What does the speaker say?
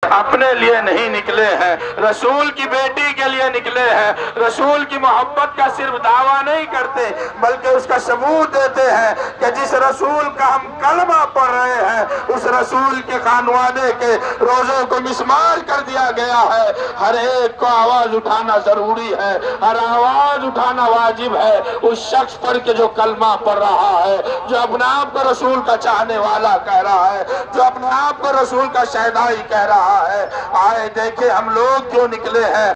अपने लिए नहीं निकले हैं, रसूल की बेटी के लिए निकले हैं। रसूल की मोहब्बत का सिर्फ दावा नहीं करते बल्कि उसका सबूत देते हैं कि जिस रसूल का हम कलमा पढ़ रहे हैं उस रसूल के खानवादे के रोजों को मिस्मार कर दिया गया है। हर एक को आवाज उठाना जरूरी है, हर आवाज उठाना वाजिब है उस शख्स पर के जो कलमा पढ़ रहा है, जो अपने आप को रसूल का चाहने वाला कह रहा है, जो अपने आप को रसूल का शहदाई कह रहा है। आए देखे हम लोग क्यों निकले हैं।